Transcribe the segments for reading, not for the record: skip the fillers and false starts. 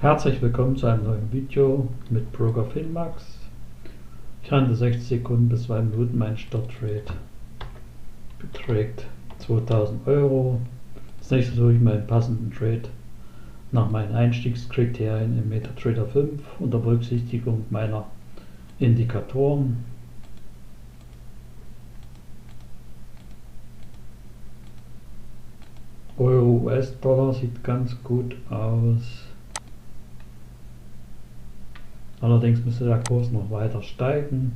Herzlich willkommen zu einem neuen Video mit Broker Finmax. Ich handle 60 Sekunden bis 2 Minuten. Mein Starttrade beträgt 2000 Euro. Als nächstes suche ich meinen passenden Trade nach meinen Einstiegskriterien im MetaTrader 5 unter Berücksichtigung meiner Indikatoren. Euro US-Dollar sieht ganz gut aus. Allerdings müsste der Kurs noch weiter steigen.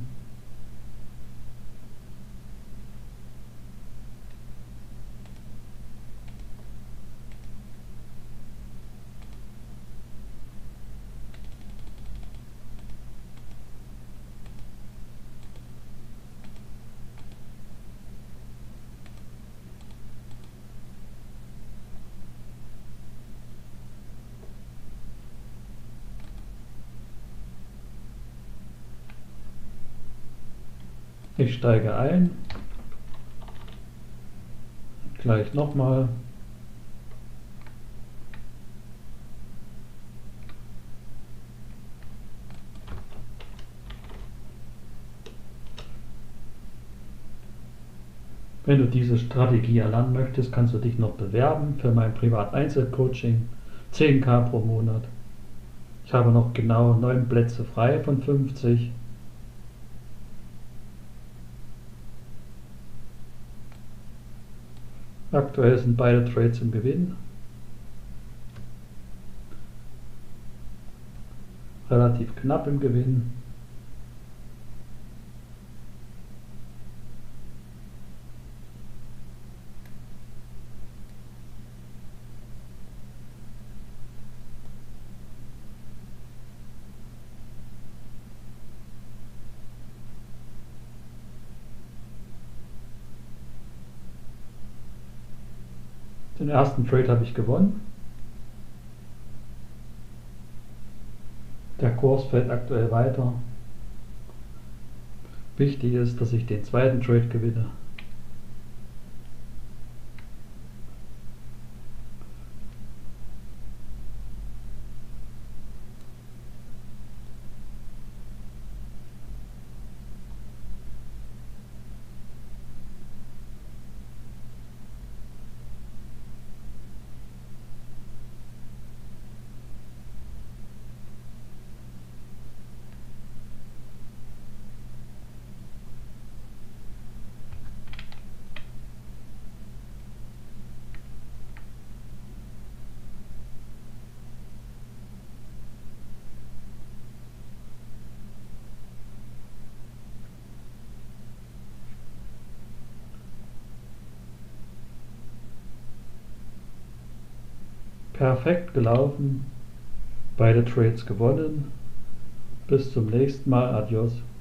Ich steige ein, gleich nochmal. Wenn du diese Strategie erlernen möchtest, kannst du dich noch bewerben für mein Privat-Einzelcoaching, 10.000 pro Monat. Ich habe noch genau 9 Plätze frei von 50. Aktuell sind beide Trades im Gewinn. Relativ knapp im Gewinn. Den ersten Trade habe ich gewonnen. Der Kurs fällt aktuell weiter. Wichtig ist, dass ich den zweiten Trade gewinne. Perfekt gelaufen, beide Trades gewonnen. Bis zum nächsten Mal, adios.